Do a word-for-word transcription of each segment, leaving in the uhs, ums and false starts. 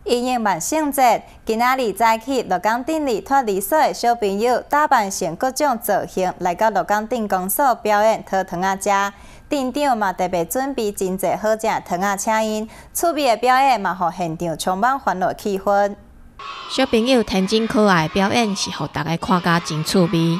因应万圣节，今仔日早起，鹿港镇里脱离所的小朋友打扮成各种造型，来到鹿港镇公所表演讨糖仔食。镇长嘛特别准备真侪好食糖仔请因，趣味的表演嘛，互现场充满欢乐气氛。 小朋友天真可爱的表演是互大家看甲真趣味。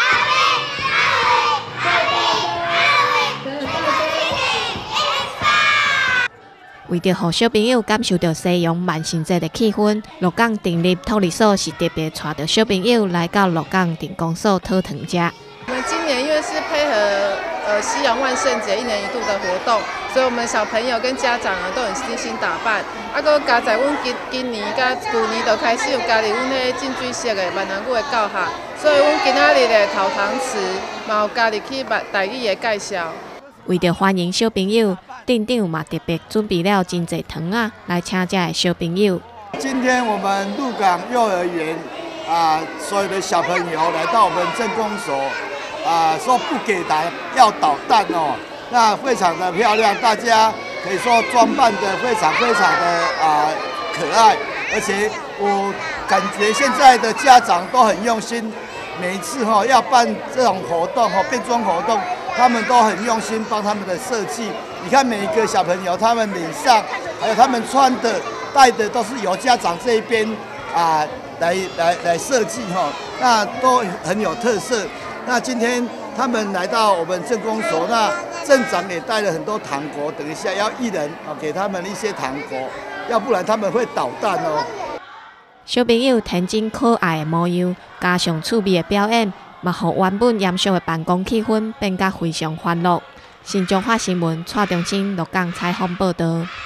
为着让小朋友感受到西洋万圣节的气氛，鹿港镇立托儿所是特别带着小朋友来到鹿港镇公所讨糖食。 我们今年因为是配合呃西洋万圣节一年一度的活动，所以我们小朋友跟家长啊都很精心打扮。啊，搁加在阮今今年甲旧年就开始有加入阮迄进剧式的闽南语的教学，所以阮今仔日的讨糖词嘛有加入去台语的介绍。 为着欢迎小朋友，镇长嘛特别准备了真侪糖啊来请这的小朋友。 今天我们鹿港幼儿园啊，所有的小朋友来到我们镇公所啊，说不给糖要捣蛋哦，那非常的漂亮，大家可以说装扮的非常非常的啊可爱，而且我感觉现在的家长都很用心，每一次哈、哦、要办这种活动哈、哦、变装活动。 他们都很用心帮他们的设计，你看每一个小朋友，他们脸上还有他们穿的、戴的，都是由家长这一边啊来来来设计哈，那都很有特色。那今天他们来到我们镇公所，那镇长也带了很多糖果，等一下要一人啊给他们一些糖果，要不然他们会捣蛋哦。 小朋友天真可爱的模样，加上趣味的表演。 嘛，互原本严肃的办公气氛变甲非常欢乐。新中华新闻蔡中心鹿港采访报道。